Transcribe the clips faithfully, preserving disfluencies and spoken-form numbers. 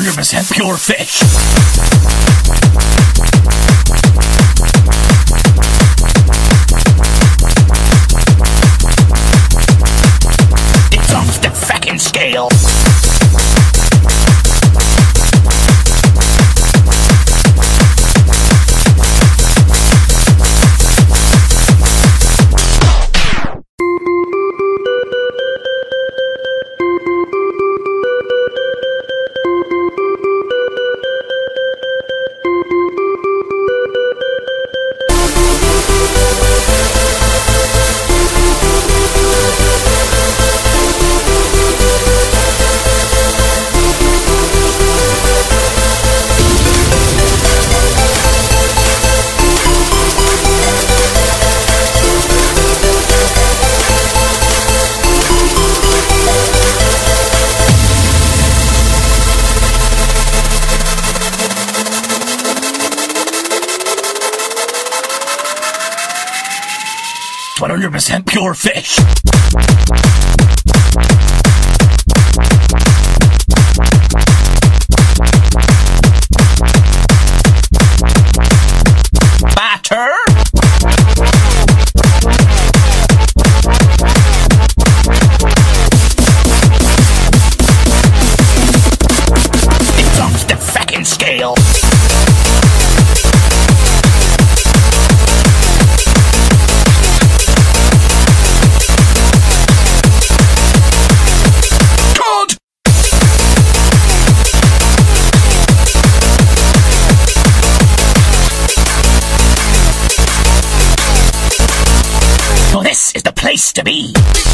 hundred percent pure fish. It's off the fucking scale. one hundred percent pure fish. Batter. It's off the fucking scale. Well, this is the place to be.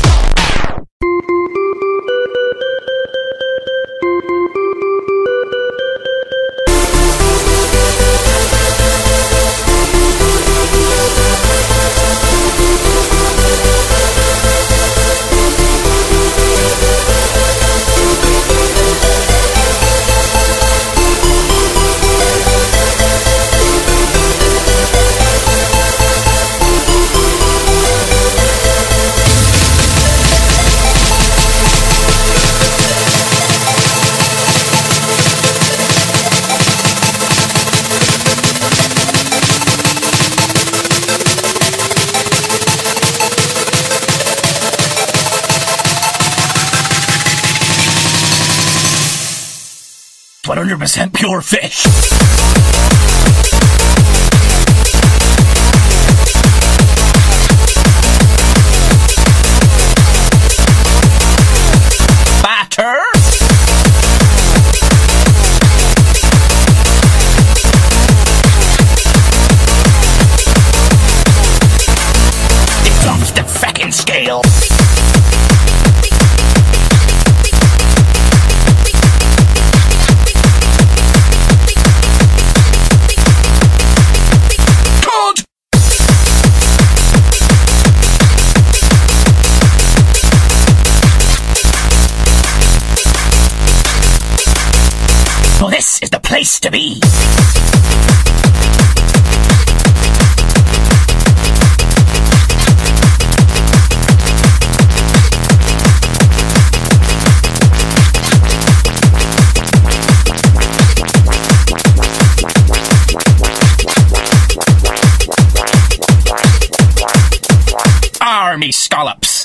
one hundred percent pure fish. Batter. It's off the fucking scale. Well, this is the place to be. Army scallops.